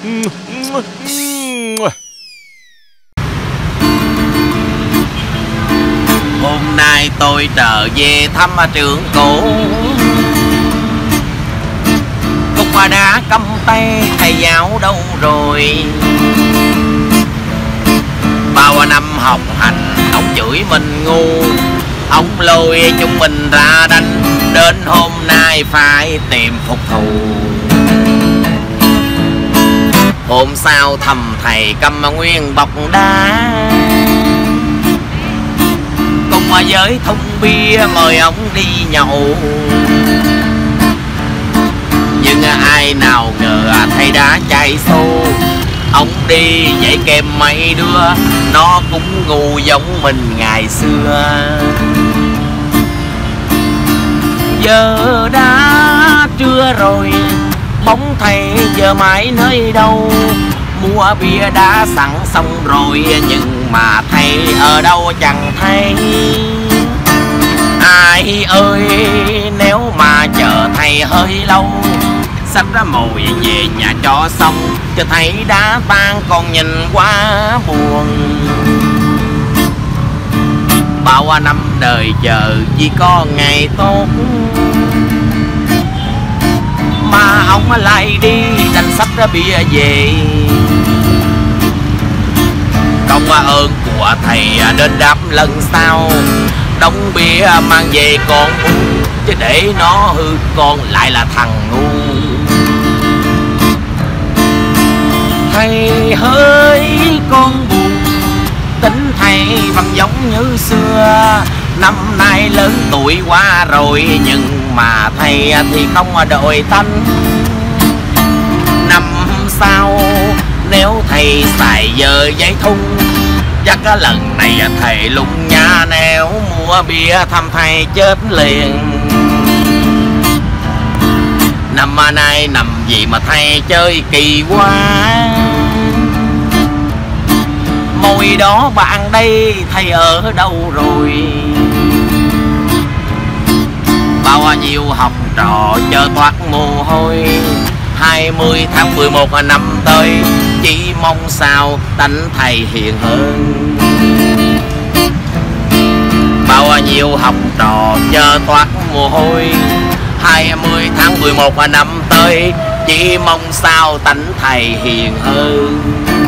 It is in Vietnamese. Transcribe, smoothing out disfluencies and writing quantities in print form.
Hôm nay tôi trở về thăm trường cũ, cúc hoa đá cầm tay, thầy giáo đâu rồi? Bao năm học hành, ông chửi mình ngu, ông lôi chúng mình ra đánh, đến hôm nay phải tìm phục thù. Hôm sau thầm thầy cầm nguyên bọc đá, cùng với thùng bia mời ông đi nhậu. Nhưng ai nào ngờ thầy đã chạy xô, ông đi dạy kèm mấy đứa, nó cũng ngu giống mình ngày xưa. Giờ đã trưa rồi, bóng thầy giờ mãi nơi đâu? Mua bia đã sẵn xong rồi, nhưng mà thầy ở đâu chẳng thấy. Ai ơi, nếu mà chờ thầy hơi lâu, sắp ra mồi về nhà cho xong, cho thầy đã tan còn nhìn quá buồn. Bao năm đời chờ chỉ có ngày tốt, mà ông lại đi đành xách ra bia về. Công ơn của thầy đến đáp lần sau, đống bia mang về con uống, chứ để nó hư con lại là thằng ngu. Thầy hỡi con buồn, tính thầy vẫn giống như xưa. Năm nay lớn tuổi quá rồi, nhưng mà thầy thì không đổi tánh. Năm sau nếu thầy xài giờ giấy thun, chắc lần này thầy lung nhà nếu mua bia thăm thầy chết liền. Năm nay nằm gì mà thầy chơi kỳ quá, môi đó bạn đây thầy ở đâu rồi? Bao nhiêu học trò chờ toát mồ hôi, 20 tháng 11 năm tới, chỉ mong sao tánh thầy hiền hơn. Bao nhiêu học trò chờ toát mồ hôi, 20 tháng 11 năm tới, chỉ mong sao tánh thầy hiền hơn.